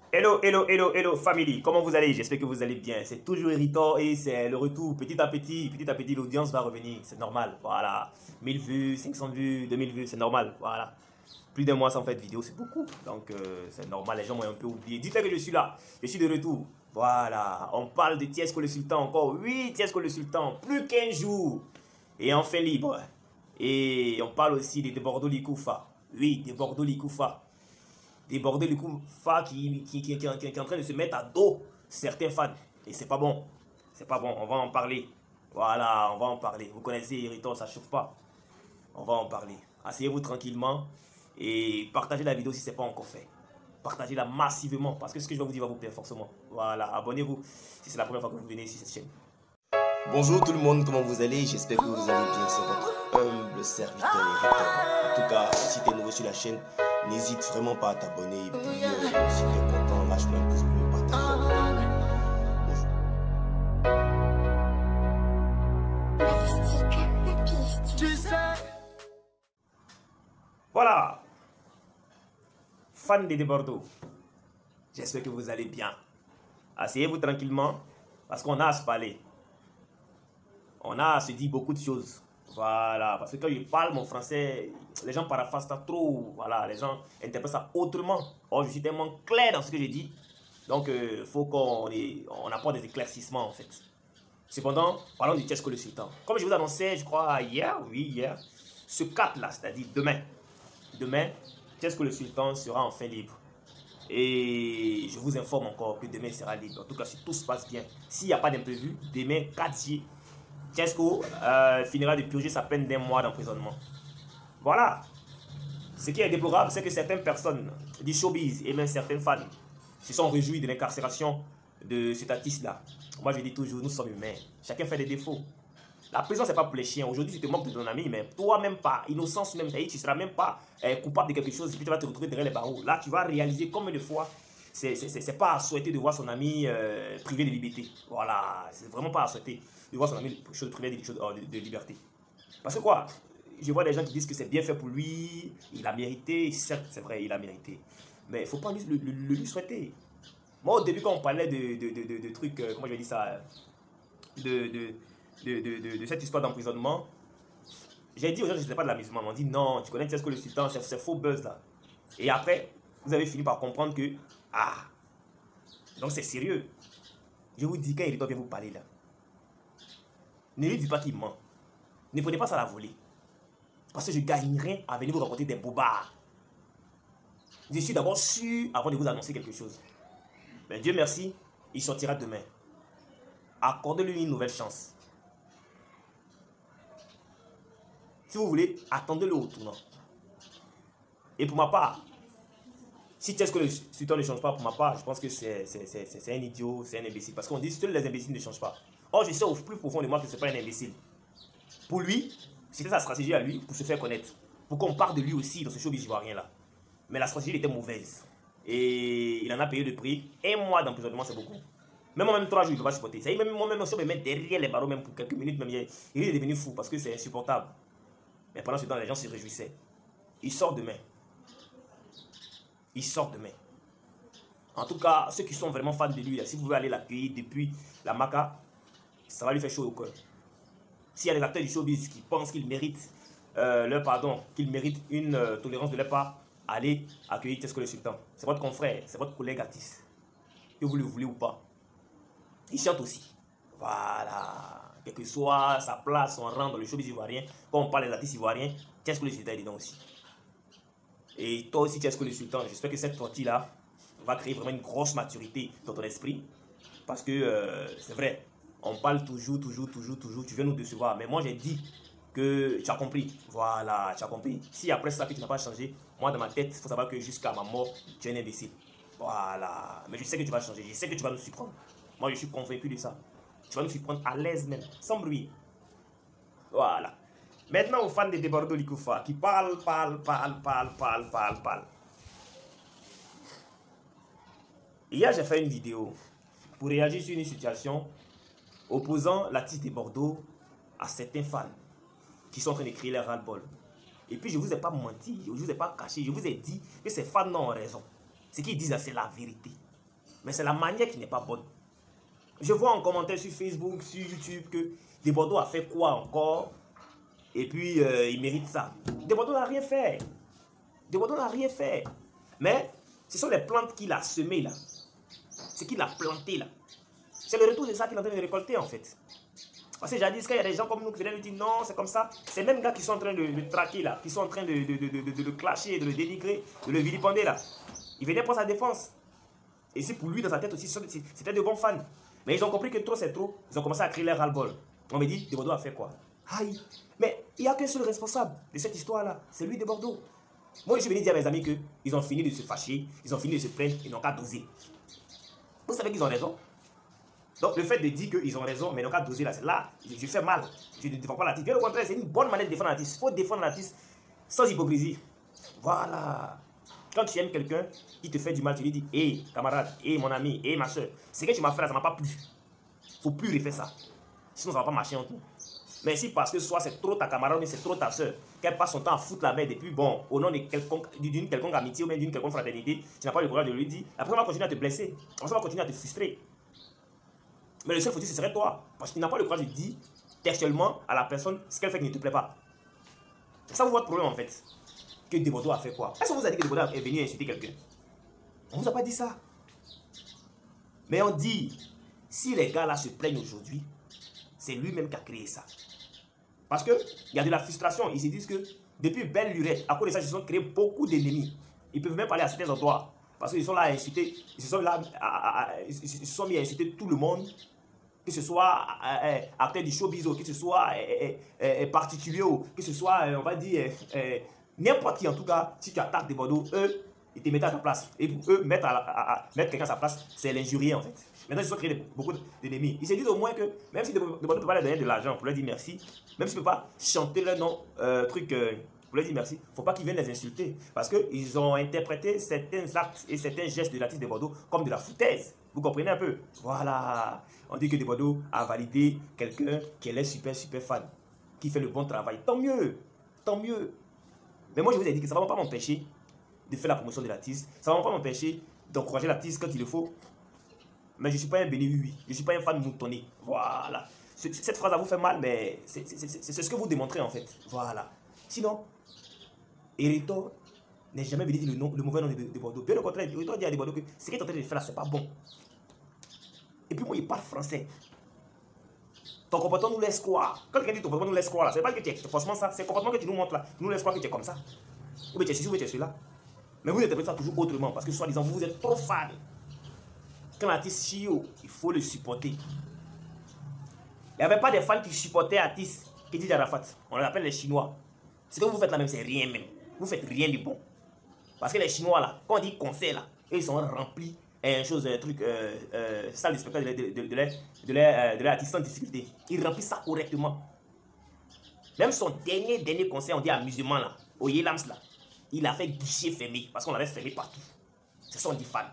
Hello, hello, hello, hello, family. Comment vous allez? J'espère que vous allez bien. C'est toujours irritant et c'est le retour. Petit à petit, l'audience va revenir. C'est normal. Voilà. 1000 vues, 500 vues, 2000 vues, c'est normal. Voilà. Plus d'un mois sans faire de vidéo, c'est beaucoup. Donc, c'est normal. Les gens m'ont un peu oublié. Dites-leur que je suis là. Je suis de retour. Voilà. On parle de Tiesco le Sultan encore. Oui, Tiesco le Sultan. Plus qu'un jour. Et enfin libre. Et on parle aussi de Bordeaux Likoufa. Oui, de Bordeaux Likoufa. Déborder le coup qui est en train de se mettre à dos certains fans. Et c'est pas bon. C'est pas bon. On va en parler. Voilà, on va en parler. Vous connaissez Irritant, ça chauffe pas. On va en parler. Asseyez-vous tranquillement et partagez la vidéo si ce n'est pas encore fait. Partagez-la massivement parce que ce que je vais vous dire va vous plaire forcément. Voilà, abonnez-vous si c'est la première fois que vous venez sur cette chaîne. Bonjour tout le monde, comment vous allez? J'espère que vous allez bien. C'est votre humble serviteur Irritant. En tout cas, si tu es nouveau sur la chaîne, n'hésite vraiment pas à t'abonner. Et puis, si tu es content, lâche-moi un pouce bleu, partage. Voilà, fans de Bordeaux, j'espère que vous allez bien. Asseyez-vous tranquillement parce qu'on a à se parler. On a à se dire beaucoup de choses. Voilà, parce que quand je parle mon français, les gens paraphrasent ça trop. Voilà, les gens interprètent ça autrement. Or, je suis tellement clair dans ce que je dis. Donc, il faut qu'on apporte des éclaircissements en fait. Cependant, parlons du Tiesco le Sultan. Comme je vous annonçais, je crois hier, ce 4 là, c'est-à-dire demain, Tiesco le Sultan sera enfin libre. Et je vous informe encore que demain il sera libre. En tout cas, si tout se passe bien, s'il n'y a pas d'imprévu, demain, 4 juillet, Tiesco finira de purger sa peine d'1 mois d'emprisonnement. Voilà. Ce qui est déplorable, c'est que certaines personnes du showbiz et même certains fans se sont réjouis de l'incarcération de cet artiste-là. Moi, je dis toujours, nous sommes humains. Chacun fait des défauts. La prison, c'est pas pour les chiens. Aujourd'hui, tu te moques de ton ami, mais toi-même pas, innocence même, tu ne seras même pas coupable de quelque chose et puis tu vas te retrouver derrière les barreaux. Là, tu vas réaliser combien de fois c'est pas à souhaiter de voir son ami privé de liberté. Voilà, c'est vraiment pas à souhaiter de voir son ami privé de liberté. Parce que quoi, je vois des gens qui disent que c'est bien fait pour lui, il a mérité, certes c'est vrai, il a mérité. Mais il ne faut pas le lui souhaiter. Moi au début quand on parlait de trucs, comment je vais dire ça, de cette histoire d'emprisonnement, j'ai dit aux gens que je n'étais pas de l'amusement. Ils m'ont dit non, tu connais Tiesco le Sultan, c'est faux buzz là. Et après, vous avez fini par comprendre que, ah, donc c'est sérieux. Je vous dis, quand Irritant vient vous parler là, ne lui dites pas qu'il ment. Ne prenez pas ça à la volée. Parce que je gagnerai à venir vous raconter des bobards. Je suis d'abord sûr avant de vous annoncer quelque chose. Mais Dieu merci, il sortira demain. Accordez-lui une nouvelle chance. Si vous voulez, attendez-le au tournant. Et pour ma part, si Tiesco le Sultan ne change pas, pour ma part, je pense que c'est un idiot, c'est un imbécile. Parce qu'on dit que seuls les imbéciles ne changent pas. Or, je sais au plus profond de moi que ce n'est pas un imbécile. Pour lui, c'était sa stratégie à lui pour se faire connaître. Pour qu'on parle de lui aussi dans ce showbiz ivoirien là. Mais la stratégie était mauvaise. Et il en a payé le prix. 1 mois d'emprisonnement, c'est beaucoup. Même moi-même 3 jours, il ne peut pas supporter. Ça y est, même moi-même, si on me met derrière les barreaux, même pour quelques minutes, même, il est devenu fou parce que c'est insupportable. Mais pendant ce temps, les gens se réjouissaient. Il sort demain. Il sort demain. En tout cas, ceux qui sont vraiment fans de lui, là, si vous voulez aller l'accueillir depuis la Maca, ça va lui faire chaud au cœur. S'il y a des acteurs du showbiz qui pensent qu'ils méritent leur pardon, qu'ils méritent une tolérance de leur part, allez accueillir Tiesco le Sultan. C'est votre confrère, c'est votre collègue artiste. Que vous le voulez ou pas. Il chante aussi. Voilà. Quelle que soit sa place, son rang dans le showbiz ivoirien, quand on parle des artistes ivoiriens, Tiesco le Sultan est dedans aussi. Et toi aussi, Tiesco le Sultan, j'espère que cette sortie-là va créer vraiment une grosse maturité dans ton esprit. Parce que c'est vrai, on parle toujours, tu viens nous décevoir. Mais moi, j'ai dit que tu as compris. Voilà, tu as compris. Si après ça, que tu n'as pas changé, moi, dans ma tête, il faut savoir que jusqu'à ma mort, tu es un imbécile. Voilà. Mais je sais que tu vas changer. Je sais que tu vas nous surprendre. Moi, je suis convaincu de ça. Tu vas nous surprendre à l'aise même, sans bruit. Voilà. Maintenant, aux fans de Bordeaux Likoufa qui parlent. Hier, j'ai fait une vidéo pour réagir sur une situation opposant l'artiste de Bordeaux à certains fans qui sont en train de créer leur ras-le-bol. Et puis, je ne vous ai pas menti, je ne vous ai pas caché, je vous ai dit que ces fans n'ont raison. Ce qu'ils disent, c'est la vérité. Mais c'est la manière qui n'est pas bonne. Je vois en commentaire sur Facebook, sur YouTube que Desbordeaux a fait quoi encore? Et puis il mérite ça. Desbordeaux n'a rien fait. Desbordeaux n'a rien fait. Mais ce sont les plantes qu'il a semées là. Ce qu'il a planté là. C'est le retour de ça qu'il est en train de récolter en fait. Parce que jadis, quand il y a des gens comme nous qui viennent nous dire non, c'est comme ça, ces mêmes gars qui sont en train de le traquer là, qui sont en train de le clasher, de le dénigrer, de le vilipender là, ils venaient pour sa défense. Et c'est pour lui dans sa tête aussi, c'était de bons fans. Mais ils ont compris que trop c'est trop, ils ont commencé à crier leur ras-le-bol. On me dit, Desbordeaux a fait quoi? Aïe, mais il n'y a qu'un seul responsable de cette histoire là, c'est lui Desbordeaux. Moi je suis venu dire à mes amis qu'ils ont fini de se fâcher, ils ont fini de se plaindre, ils n'ont qu'à doser. Vous savez qu'ils ont raison. Donc le fait de dire qu'ils ont raison, mais ils n'ont qu'à doser là, je fais mal. Je ne défends pas l'artiste. Bien au contraire, c'est une bonne manière de défendre l'artiste. Il faut défendre l'artiste sans hypocrisie. Voilà. Quand tu aimes quelqu'un qui te fait du mal, tu lui dis, hé camarade, hé mon ami, hé ma soeur, ce que tu m'as fait là, ça ne m'a pas plu. Il ne faut plus refaire ça. Sinon ça ne va pas marcher entre nous. Mais si parce que soit c'est trop ta camarade ou c'est trop ta soeur, qu'elle passe son temps à foutre la merde et puis bon, au nom d'une quelconque amitié ou même d'une quelconque fraternité, tu n'as pas le courage de lui dire, après on va continuer à te blesser, on va continuer à te frustrer. Mais le seul foutu, ce serait toi. Parce que tu n'as pas le courage de dire textuellement à la personne ce qu'elle fait qui ne te plaît pas. C'est ça votre problème en fait. Que Desbordeaux a fait quoi? Est-ce qu'on vous a dit que Desbordeaux est venu insulter quelqu'un? On ne vous a pas dit ça. Mais on dit, si les gars là se plaignent aujourd'hui, c'est lui-même qui a créé ça. Parce qu'il y a de la frustration. Ils se disent que depuis belle lurette, à cause de ça, ils se sont créés beaucoup d'ennemis. Ils peuvent même pas aller à certains endroits. Parce qu'ils sont là à insulter, ils se sont mis à insulter tout le monde, que ce soit acteur du showbiz, que ce soit particulier, que ce soit, on va dire, n'importe qui en tout cas, si tu attaques Desbordeaux, eux, ils te mettent à ta place. Et pour eux, mettre quelqu'un à sa place, c'est l'injurier en fait. Maintenant, ils se sont créés beaucoup d'ennemis. Ils se disent au moins que, même si Desbordeaux ne peut pas leur donner de l'argent pour leur dire merci, même s'il ne peut pas chanter leur nom, pour leur dire merci, il ne faut pas qu'ils viennent les insulter. Parce qu'ils ont interprété certains actes et certains gestes de l'artiste Desbordeaux comme de la foutaise. Vous comprenez un peu? Voilà. On dit que Desbordeaux a validé quelqu'un qui est super fan, qui fait le bon travail. Tant mieux. Tant mieux. Mais moi, je vous ai dit que ça ne va pas m'empêcher de faire la promotion de l'artiste. Ça ne va pas m'empêcher d'encourager l'artiste quand il le faut. Mais je ne suis pas un béni oui. Je ne suis pas un fan moutonné. Voilà. Cette phrase vous fait mal, mais c'est ce que vous démontrez en fait. Voilà. Sinon, Héritor n'est jamais venu dire le mauvais nom de Desbordeaux. Bien au contraire, Héritor dit à Desbordeaux que ce qu'il est en train de faire là, c'est pas bon. Et puis moi, il parle français. Ton comportement nous laisse croire. Quand quelqu'un dit ton comportement nous laisse croire là, c'est pas que tu es forcément ça, c'est le comportement que tu nous montres là. Tu nous laisses croire que tu es comme ça. Ou bien tu es ceci, ou bien tu es cela. Mais vous interprétez ça toujours autrement, parce que soi-disant, vous êtes trop fan. Quand l'artiste chio, il faut le supporter. Il n'y avait pas des fans qui supportaient l'artiste qui dit Arafat. On les appelle les Chinois. Ce que vous faites là même, c'est rien même. Vous faites rien de bon. Parce que les Chinois là, quand on dit concert là, eux ils sont remplis un truc, salle de spectacle de leur artiste sans difficulté. Ils remplissent ça correctement. Même son dernier concert, on dit amusement là, au Yelams là, il a fait guichet fermé parce qu'on l'avait fermé partout. C'est ça on dit fan.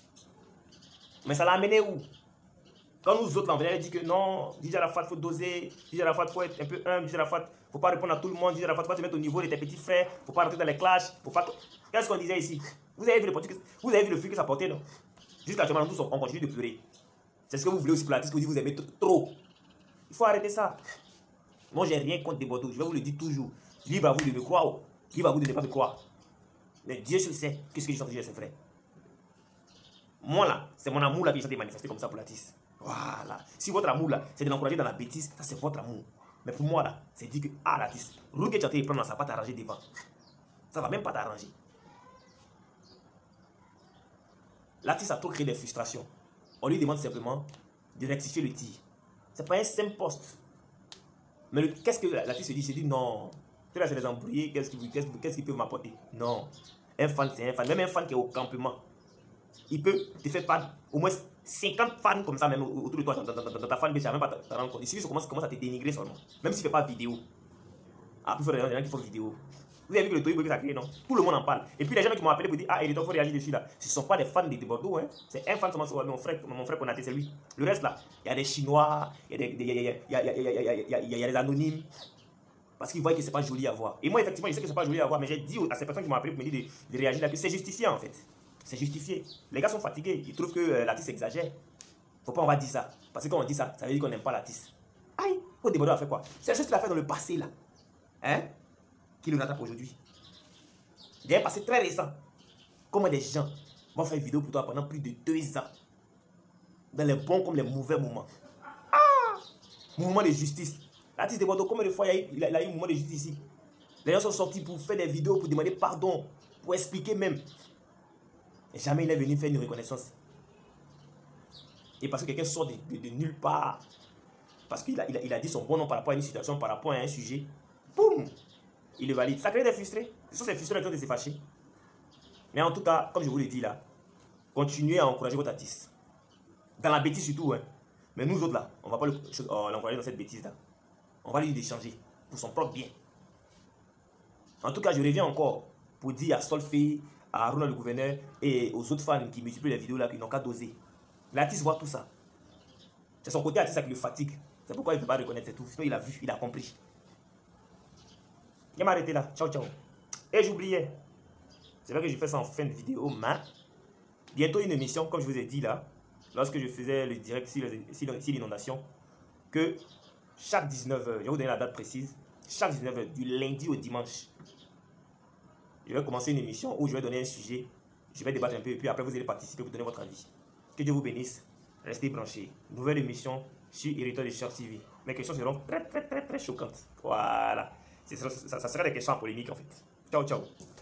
Mais ça l'a amené où? Quand nous autres, on venait dire que non, DJ Arafat, il faut doser, DJ Arafat, il faut être un peu humble, DJ Arafat, il ne faut pas répondre à tout le monde, DJ Arafat, il faut te mettre au niveau de tes petits frères, il ne faut pas rentrer dans les clashs, faut pas... Qu'est-ce qu'on disait ici? Vous avez vu le fruit que ça portait, non? Jusqu'à ce moment, tous on continue de pleurer. C'est ce que vous voulez aussi pour l'artiste, vous aimez trop. Il faut arrêter ça. Moi, j'ai rien contre Desbordeaux, je vais vous le dire toujours. Libre à vous de me croire, libre à vous de ne pas me croire. Mais Dieu seul sait qu'est-ce que je suis en ses frères. Moi là, c'est mon amour là qui est manifesté comme ça pour l'artiste. Voilà. Si votre amour là, c'est de l'encourager dans la bêtise, ça c'est votre amour. Mais pour moi là, c'est dit que l'artiste, roule que tu as été prendre, ça va pas t'arranger devant. Ça va même pas t'arranger. L'artiste a trop créé des frustrations. On lui demande simplement de rectifier le tir. C'est pas un simple poste. Mais qu'est-ce que l'artiste se dit? Il se dit non. Tu là, c'est les embrouillés, qu'est-ce qu'ils peuvent m'apporter? Non. Un fan, c'est un fan. Même un fan qui est au campement, il peut te faire perdre au moins 50 fans comme ça, même autour de toi, dans ta fanbase, tu n'as même pas te rendre compte. Il suffit que ça commence à te dénigrer seulement. Même s'il ne fait pas vidéo. Ah, puis il faut des gens qui font vidéo. Vous avez vu que le Toy que ça a créé, non? Tout le monde en parle. Et puis les gens qui m'ont appelé pour dire, ah, Héritor, il faut réagir dessus là. Ce ne sont pas des fans de Desbordeaux, hein. C'est un fan seulement, mon frère Konaté, c'est lui. Le reste là, il y a des Chinois, il y a des anonymes. Parce qu'ils voient que ce n'est pas joli à voir. Et moi, effectivement, je sais que ce n'est pas joli à voir, mais j'ai dit à ces personnes qui m'ont appelé pour me dire de réagir là que c'est justifié en fait. C'est justifié. Les gars sont fatigués. Ils trouvent que l'artiste exagère. Faut pas on va dire ça. Parce que quand on dit ça, ça veut dire qu'on n'aime pas l'artiste. Aïe, au débordeur a fait quoi? C'est juste qu'il a fait dans le passé là. Hein? Qui le rattrape aujourd'hui. Il y a un passé très récent. Comment des gens vont faire une vidéo pour toi pendant plus de 2 ans. Dans les bons comme les mauvais moments. Ah! Mouvement de justice. L'artiste de Bordeaux, combien de fois il a eu un mouvement de justice ici? Les gens sont sortis pour faire des vidéos, pour demander pardon, pour expliquer même. Et jamais il est venu faire une reconnaissance. Et parce que quelqu'un sort de nulle part, parce qu'il a dit son bon nom par rapport à une situation, par rapport à un sujet, boum, il le valide. Ça crée des frustrés. Ce sont ces frustrés qui ont été fâchés. Mais en tout cas, comme je vous l'ai dit là, continuez à encourager votre artiste. Dans la bêtise surtout, hein. Mais nous autres là, on ne va pas l'encourager dans cette bêtise là. On va lui déchanger pour son propre bien. En tout cas, je reviens encore pour dire à Solfé, à Ronald le gouverneur et aux autres fans qui multiplient les vidéos là, qui n'ont qu'à doser. L'artiste voit tout ça. C'est son côté artiste qui le fatigue. C'est pourquoi il ne peut pas reconnaître tout. Sinon, il a vu, il a compris. Je vais m'arrêter là. Ciao, ciao. Et j'oubliais. C'est vrai que je fais ça en fin de vidéo, mais bientôt une émission, comme je vous ai dit là, lorsque je faisais le direct sur l'inondation, que chaque 19h, je vais vous donner la date précise, chaque 19h, du lundi au dimanche, je vais commencer une émission où je vais donner un sujet, je vais débattre un peu et puis après vous allez participer pour donner votre avis. Que Dieu vous bénisse, restez branchés. Nouvelle émission sur Héritage de Short TV. Mes questions seront très choquantes. Voilà. Ça sera des questions en polémique en fait. Ciao, ciao.